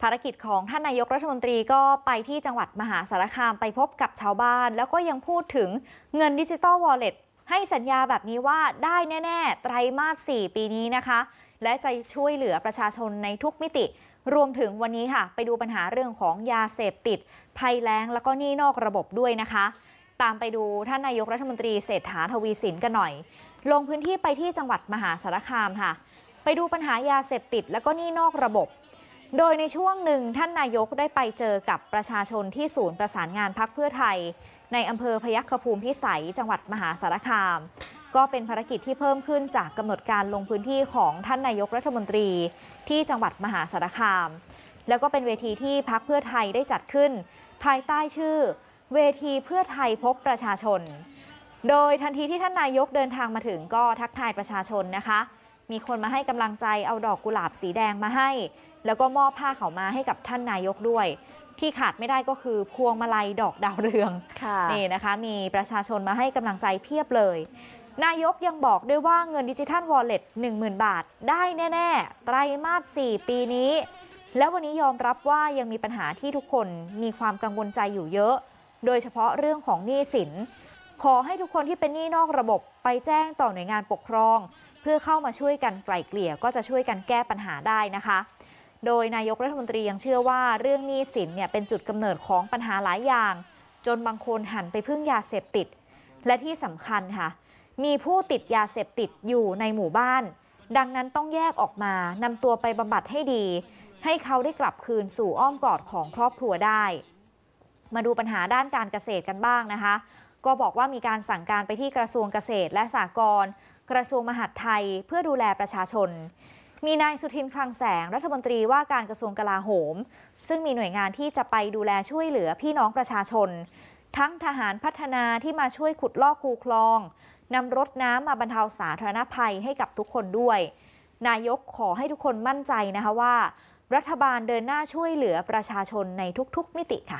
ภารกิจของท่านนายกรัฐมนตรีก็ไปที่จังหวัดมหาสารคามไปพบกับชาวบ้านแล้วก็ยังพูดถึงเงินดิจิตอลวอลเล็ตให้สัญญาแบบนี้ว่าได้แน่ๆไตรมาส 4 ปีนี้นะคะและจะช่วยเหลือประชาชนในทุกมิติรวมถึงวันนี้ค่ะไปดูปัญหาเรื่องของยาเสพติดภัยแล้งแล้วก็หนี้นอกระบบด้วยนะคะตามไปดูท่านนายกรัฐมนตรีเศรษฐาทวีสินกันหน่อยลงพื้นที่ไปที่จังหวัดมหาสารคามค่ะไปดูปัญหายาเสพติดแล้วก็หนี้นอกระบบโดยในช่วงหนึ่งท่านนายกได้ไปเจอกับประชาชนที่ศูนย์ประสานงานพรรคเพื่อไทยในอำเภอพยัคฆภูมิพิสัยจังหวัดมหาสารคามก็เป็นภารกิจที่เพิ่มขึ้นจากกำหนดการลงพื้นที่ของท่านนายกรัฐมนตรีที่จังหวัดมหาสารคามแล้วก็เป็นเวทีที่พรรคเพื่อไทยได้จัดขึ้นภายใต้ชื่อเวทีเพื่อไทยพบประชาชนโดยทันทีที่ท่านนายกเดินทางมาถึงก็ทักทายประชาชนนะคะมีคนมาให้กำลังใจเอาดอกกุหลาบสีแดงมาให้แล้วก็มอบผ้าขาวม้าให้กับท่านนายกด้วยที่ขาดไม่ได้ก็คือพวงมาลัยดอกดาวเรืองนี่นะคะมีประชาชนมาให้กำลังใจเพียบเลยนายกยังบอกด้วยว่าเงินดิจิทัลวอลเล็ต 10,000 บาทได้แน่ๆไตรมาส 4 ปีนี้แล้ววันนี้ยอมรับว่ายังมีปัญหาที่ทุกคนมีความกังวลใจอยู่เยอะโดยเฉพาะเรื่องของหนี้สินขอให้ทุกคนที่เป็นหนี้นอกระบบไปแจ้งต่อหน่วยงานปกครองเพื่อเข้ามาช่วยกันไกล่เกลี่ยก็จะช่วยกันแก้ปัญหาได้นะคะโดยนายกรัฐมนตรียังเชื่อว่าเรื่องหนี้สินเนี่ยเป็นจุดกำเนิดของปัญหาหลายอย่างจนบางคนหันไปพึ่งยาเสพติดและที่สำคัญค่ะมีผู้ติดยาเสพติดอยู่ในหมู่บ้านดังนั้นต้องแยกออกมานำตัวไปบำบัดให้ดีให้เขาได้กลับคืนสู่อ้อมกอดของครอบครัวได้มาดูปัญหาด้านการเกษตรกันบ้างนะคะก็บอกว่ามีการสั่งการไปที่กระทรวงเกษตรและสหกรณ์กระทรวงมหาดไทยเพื่อดูแลประชาชนมีนายสุทินคลังแสงรัฐมนตรีว่าการกระทรวงกลาโหมซึ่งมีหน่วยงานที่จะไปดูแลช่วยเหลือพี่น้องประชาชนทั้งทหารพัฒนาที่มาช่วยขุดลอกคูคลองนำรถน้ำมาบรรเทาสาธารณภัยให้กับทุกคนด้วยนายกขอให้ทุกคนมั่นใจนะคะว่ารัฐบาลเดินหน้าช่วยเหลือประชาชนในทุกๆมิติค่ะ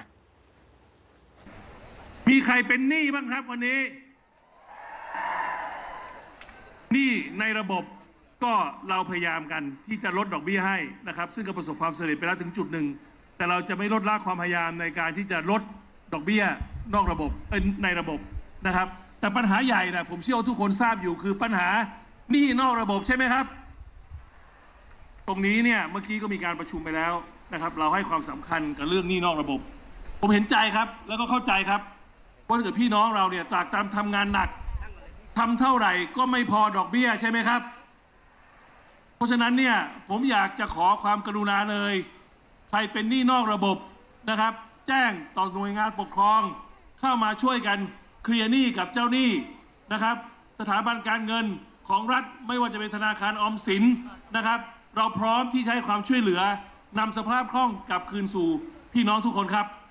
มีใครเป็นหนี้บ้างครับวันนี้หนี้ในระบบก็เราพยายามกันที่จะลดดอกเบี้ยให้นะครับซึ่งก็ประสบความสำเร็จไปแล้วถึงจุดหนึ่งแต่เราจะไม่ลดละความพยายามในการที่จะลดดอกเบี้ยนอกระบบในระบบนะครับแต่ปัญหาใหญ่นะผมเชื่อว่าทุกคนทราบอยู่คือปัญหาหนี้นอกระบบใช่ไหมครับตรงนี้เนี่ยเมื่อกี้ก็มีการประชุมไปแล้วนะครับเราให้ความสำคัญกับเรื่องหนี้นอกระบบผมเห็นใจครับแล้วก็เข้าใจครับว่าถ้าเกิดพี่น้องเราเนี่ยตามทำงานหนักทำเท่าไหร่ก็ไม่พอดอกเบี้ยใช่ไหมครับเพราะฉะนั้นเนี่ยผมอยากจะขอความกรุณาเลยใครเป็นหนี้นอกระบบนะครับแจ้งต่อหน่วยงานปกครองเข้ามาช่วยกันเคลียร์หนี้กับเจ้าหนี้นะครับสถาบันการเงินของรัฐไม่ว่าจะเป็นธนาคารออมสินนะครับเราพร้อมที่จะให้ความช่วยเหลือนำสภาพคล่องกลับคืนสู่พี่น้องทุกคนครับ